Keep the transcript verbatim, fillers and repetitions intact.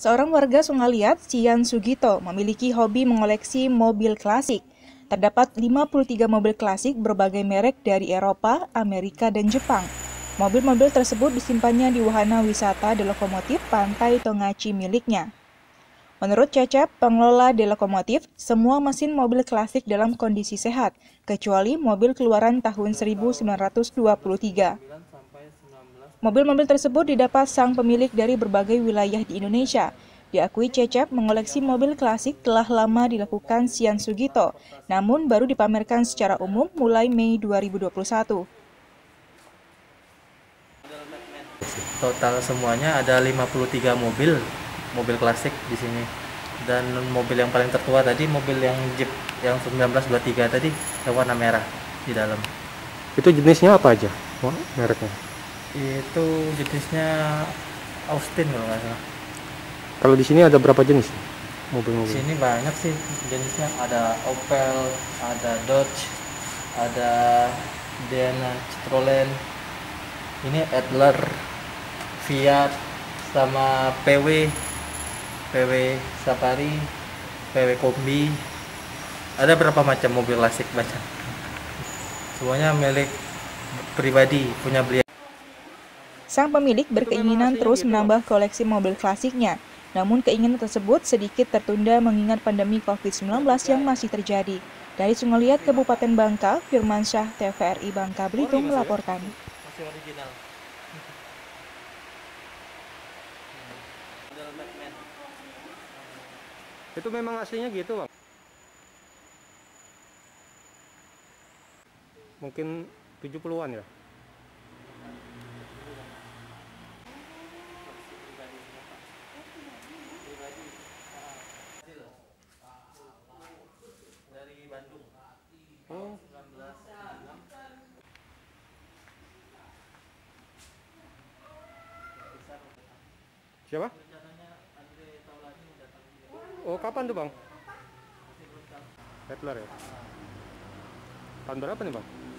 Seorang warga Sungaliat, Cian Sugito, memiliki hobi mengoleksi mobil klasik. Terdapat lima puluh tiga mobil klasik berbagai merek dari Eropa, Amerika, dan Jepang. Mobil-mobil tersebut disimpannya di wahana wisata The Lokomotif Pantai Tongachi miliknya. Menurut Cecep, pengelola The Lokomotif, semua mesin mobil klasik dalam kondisi sehat, kecuali mobil keluaran tahun seribu sembilan ratus dua puluh tiga. Mobil-mobil tersebut didapat sang pemilik dari berbagai wilayah di Indonesia. Diakui Cecep, mengoleksi mobil klasik telah lama dilakukan Cian Sugito, namun baru dipamerkan secara umum mulai Mei dua ribu dua puluh satu. Total semuanya ada lima puluh tiga mobil, mobil klasik di sini. Dan mobil yang paling tertua tadi, mobil yang Jeep yang seribu sembilan ratus dua puluh tiga tadi, yang warna merah di dalam. Itu jenisnya apa aja, oh, mereknya? Itu jenisnya Austin kalau nggak salah. Kalau di sini ada berapa jenis Di mobil-mobil? sini banyak sih jenisnya, ada Opel, ada Dodge, ada Dana Citroen, ini Adler, Fiat, sama P W, P W Safari, P W Kombi. Ada berapa macam mobil klasik banyak. Semuanya milik pribadi, punya beliau. Sang pemilik berkeinginan terus menambah koleksi mobil klasiknya. Namun keinginan tersebut sedikit tertunda mengingat pandemi covid sembilan belas yang masih terjadi. Dari Sungaliat, Kabupaten Bangka, Firmansyah, T V R I Bangka Belitung melaporkan. Masih original. Itu memang aslinya gitu, Bang? Mungkin tujuh puluhan ya? Dari Bandung. Oh. Siapa? Oh, kapan tuh, Bang? Adler ya? Tahun berapa nih, Bang?